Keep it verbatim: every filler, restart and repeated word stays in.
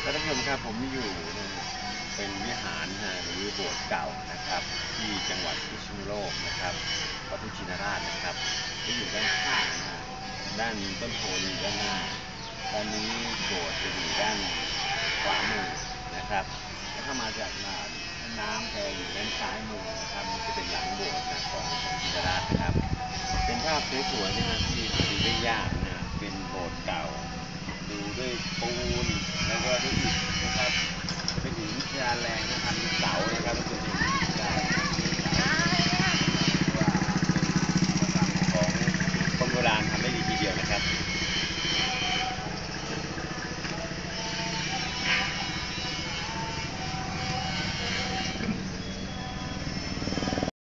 ท่านผู้ชมครับผมอยู่นะเป็นวิหารนะหรือโบสถ์เก่านะครับที่จังหวัดพิษณุโลกนะครับวัดพุทธชินราชนะครับที่อยู่ด้านข้างนะด้านต้นโพอยู่ด้านหน้าด้านนี้โบสถ์จะอยู่ด้านขวามือนะครับถ้ามาจากน้ำแพอยู่ด้านซ้ายมือนะครับมันจะเป็นหลังโบสถ์นะของพระชินราชนะครับเป็นภาพสวยๆนะที่ดูได้ยากนะเป็นโบสถ์เก่าดูด้วยปูนแล้วก็ด้วยอิฐนะครับเป็นหินศิลาแรงนะครับมีเสานะครับเป็นหินศิลาแรง